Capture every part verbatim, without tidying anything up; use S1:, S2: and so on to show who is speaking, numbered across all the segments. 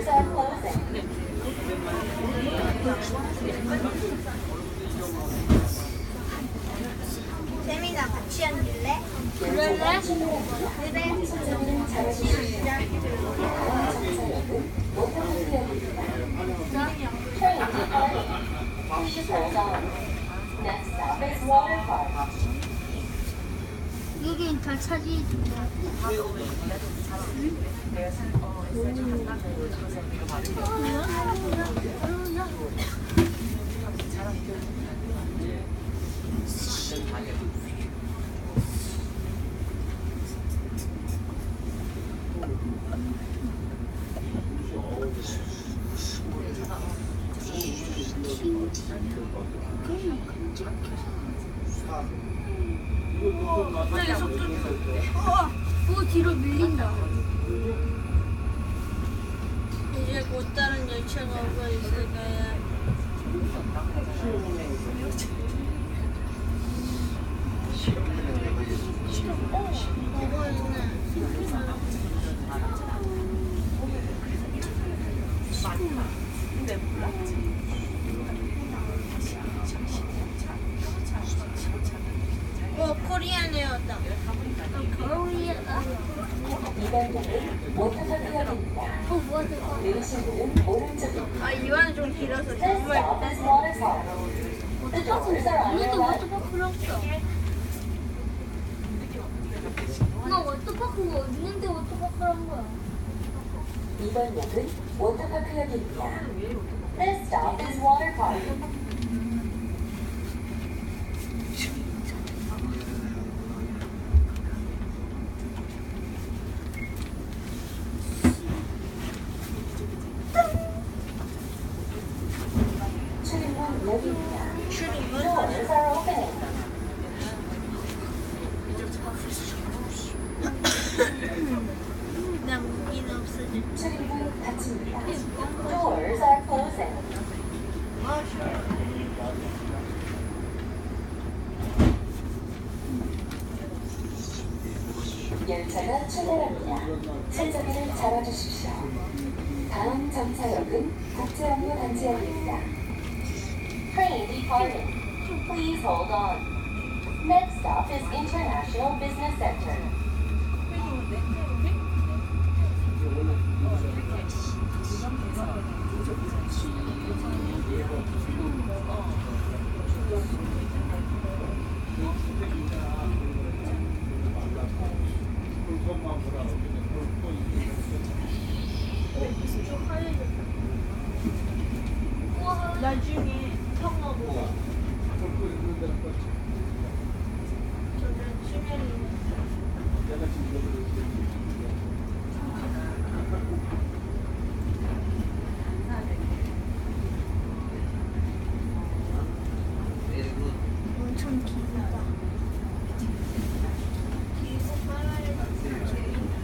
S1: Doors are closing.
S2: 세민아 같이 앉을래?
S3: 그럴래?
S2: 그래. 같이 앉자.
S1: Please hold on. Next stop is water park.
S3: 여긴 다 차지해준다.
S2: 갑자기 속도
S3: 어, 오 뒤로 밀린다.
S2: 이제 곧 다른 열차가 오고 있을 거야. 어, 오고 있네. 어, 코리안 에어다.
S3: 거울이야.
S1: 이번역은 워터파크역입니다.
S3: 어, 뭐야 저거.
S1: 내리실문은 오른쪽입니다.
S2: 아, 이완이 좀 길어서
S1: This
S2: 정말
S1: stop is water park. The doors are on your
S3: 우리도
S1: left.
S3: 워터파크로 없어. 나 워터파크가 어딨는데 워터파크를 한 거야.
S1: 이번 역은 워터파크역입니다. This stop is water park. 출입문 여기입니다.
S2: 출입문.
S1: Doors are opening.
S2: 나 무기는 없어졌지.
S1: 출입문 닫힙니다. Doors are closing. 열차가 출발합니다. 손잡이를 잡아주십시오. 다음 정차역은 국제역류 단지역입니다. Train departing. Please hold on. Next stop is International Business Center.
S2: 나중에 형하고 저는 수면이
S3: 엄청 길다.
S2: 길고 빨아야지.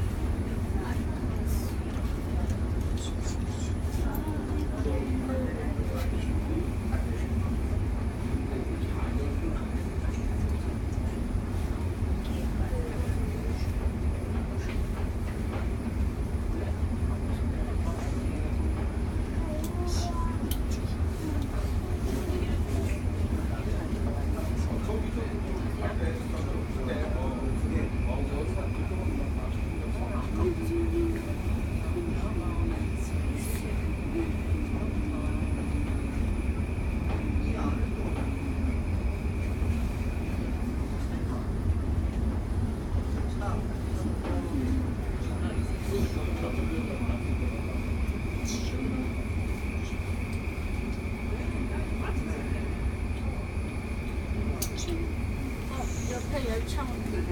S2: 옆에 열차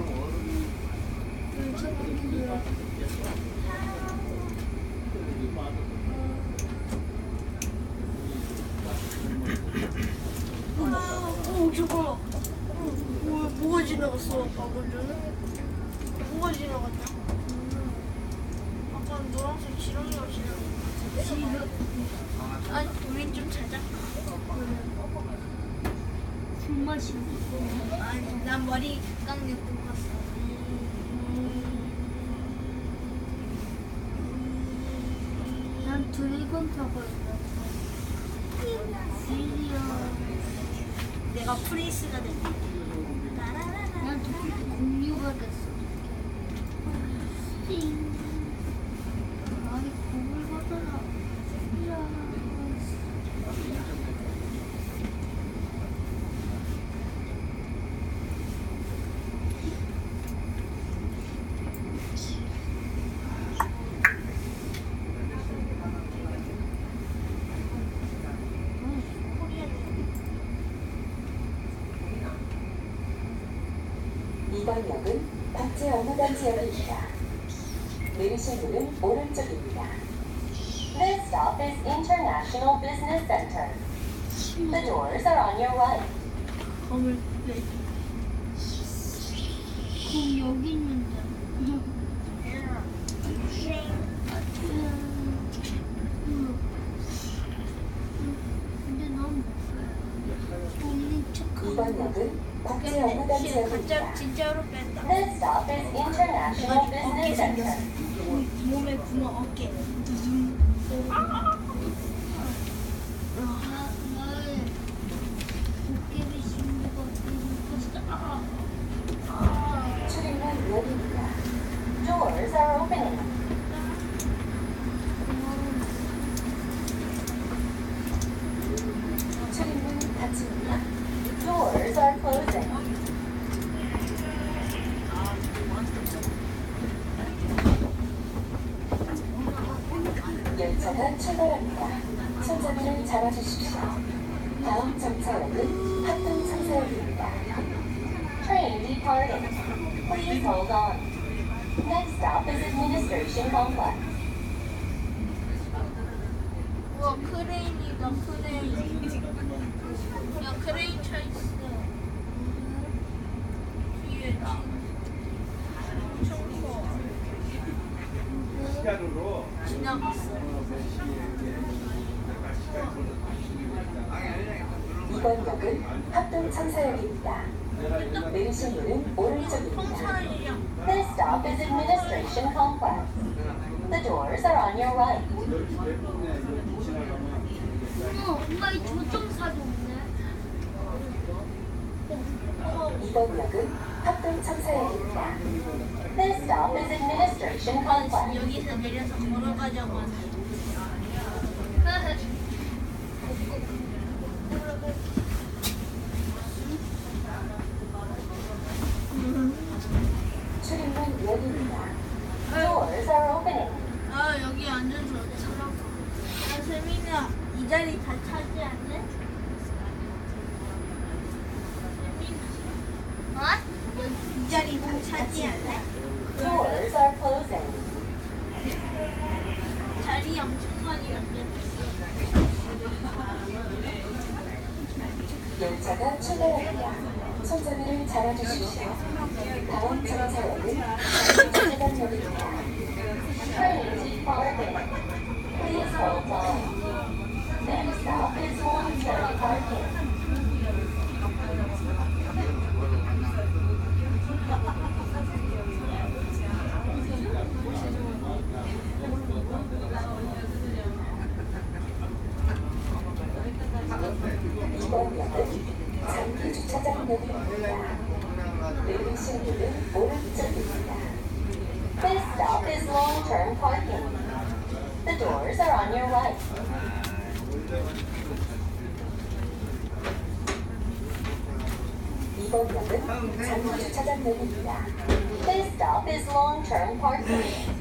S2: 어, 저거. 뭐, 뭐가 지나갔어, 방금 전에? 뭐가 지나갔냐? 아까 노란색 지렁이가 지나갔어. 지렁? 아니, 우린 좀 찾아.
S3: 손맛이.
S2: 아니, 난 머리 깎는 거 봤어.
S3: 난 두 드래곤 타고 있는 드디어
S2: 내가 프린스가 됐네.
S3: 난 저렇게 공유가 됐어. 띵. 아니 공을 받아라. 이야.
S1: 이번 역은 국제 언어단지역입니다. 내리실 문은 오른쪽입니다. This stop is International Business Center. The doors are on your right.
S2: 검을 내.
S3: 공 여기 있는데. 근데 넌 공이 착한
S1: 이번 역은 국제 언어단지역입니다.
S2: 가짜 진짜로 뺀다.
S1: This stop is International
S2: 어깨
S1: Business
S2: 생겼어.
S1: Center.
S2: 몸에 구멍 어깨.
S3: 나의 도깨비 신부가 되고
S1: 출입문 열립니다. Doors are opening. 출입문 닫힙니다. Doors are closing. 열차가 출발합니다. 손잡이를 잡아주십시오. 다음 정차역은 합동 청사역입니다. Train departing. Please hold on. Next stop is Administration Complex.
S2: 우와 크레인이다 크레인. 야 크레인 차 있어. 뒤에 엄청 커. 지나갔어.
S1: 이번 역은 합동 청사역입니다. 내리실 문은 오른쪽입니다.
S2: 통찰이랑
S1: This stop is Administration Complex. The doors are on your right.
S3: 어머, 엄마 이 조종사도 없네.
S1: 이번 역은 합동 청사역입니다. This stop is Administration Complex.
S2: 여기서 내려서 걸어가자고 하네.
S1: 출입문 열립니다. Doors are opening.
S2: 아 여기 앉아서 좋다. 야 세민아 이 자리 다 차지할래? 세민아
S3: 어?
S2: 이 자리 다 차지할래?
S1: Doors are closing.
S2: 자리 엄청 많이 앉아있어.
S1: 열차가 출발합니다. 손잡이를 잡아주십시오. 다음 정차역은 장기부상열차입니다. Train departing. Please hold on. Next stop is long-term parking. 이번 역은 장기주차장역입니다. 내리실 문은 오른쪽입니다. This stop is long-term parking. The doors are on your right. 이번 역은 장기주차장역입니다. This stop is long-term parking.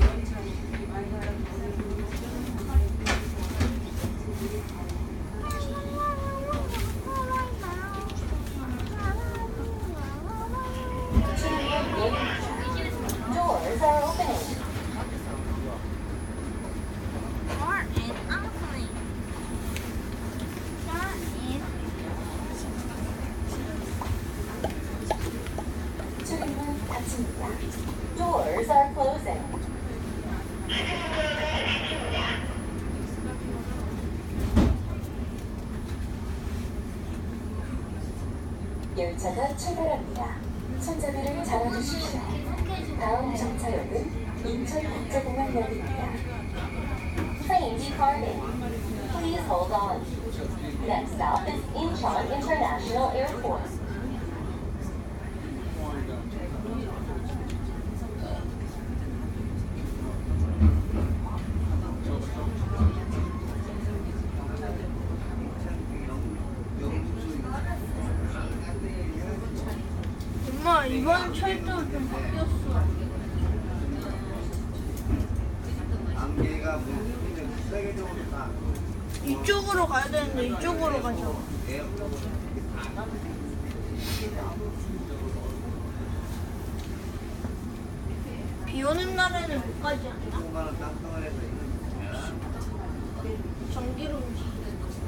S1: Doors are opening. 출입문 닫힙니다. Doors are closing. 열차가 출발합니다. 손잡이를 잡아주십시오. 다음 정차역은 인천국제공항역입니다. Train departing. departing. Please hold on. Next stop is Incheon International Airport.
S2: 엄마 이번 철도 좀 바뀌었어.
S4: 안개가 뭐 세계적으로 다
S2: 이쪽으로 가야 되는데 이쪽으로 가자. 비 오는 날에는 못 가지 않나?
S4: 공간은 땅덩어리에서
S2: 전기로 움직이는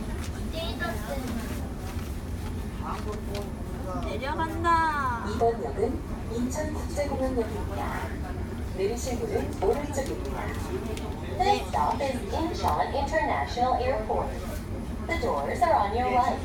S2: 내려간다.
S1: 이번 역은 인천국제공항역입니다. 내리실 문은 오른쪽입니다. This stop is Incheon International Airport. The doors are on your right.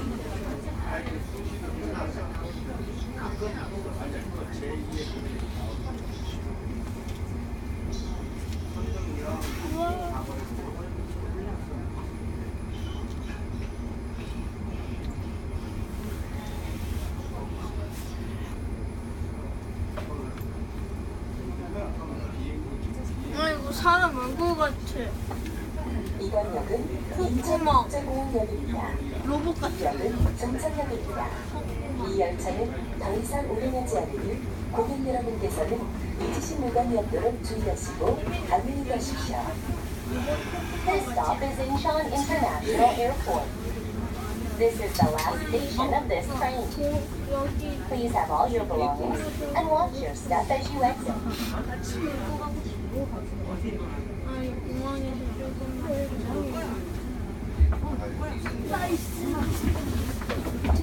S2: 아이고 사람 많고 같아.
S1: 이번 역은
S2: 콧구멍.
S1: 인천국제공항역입니다.
S2: 로봇 같아.
S1: 이 역은 정착역입니다. 이 열차는 더 이상 운행하지 않으니 고객 여러분께서는 잊으신 물건이 없도록 주의하시고 안녕히 가십시오. This stop is Incheon International Airport. This is the last station of this train.
S2: 여기
S1: Please have all your belongings and watch your step as you exit.
S2: 아니 공항에서 조금